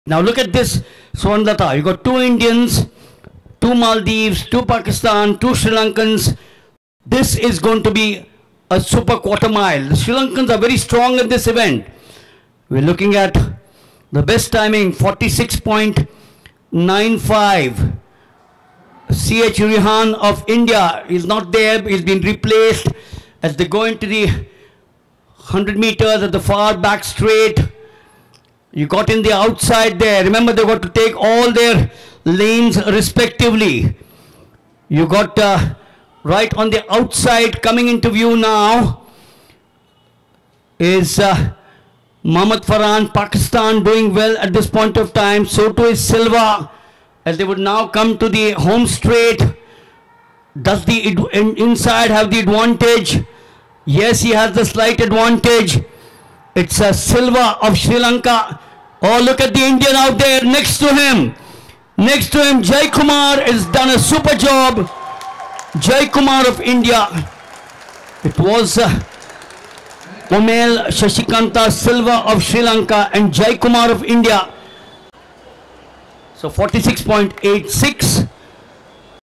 Now look at this, Swarnlata. You got two Indians, two Maldives, two Pakistan, two Sri Lankans. This is going to be a super quarter mile. The Sri Lankans are very strong at this event. We're looking at the best timing, 46.95. C.H. Rihan of India is not there. He's been replaced as they go into the 100 meters at the far back straight. You got in the outside there. Remember, they've got to take all their lanes respectively. You got right on the outside coming into view now is Mohammad Farhan, Pakistan, doing well at this point of time. So too is Silva, as they would now come to the home straight. Does the inside have the advantage? Yes, he has the slight advantage. It's Silva of Sri Lanka. Oh, look at the Indian out there next to him. Next to him, Jai Kumar has done a super job. Jai Kumar of India. It was Omel Shashikanta Silva of Sri Lanka and Jai Kumar of India. So 46.86.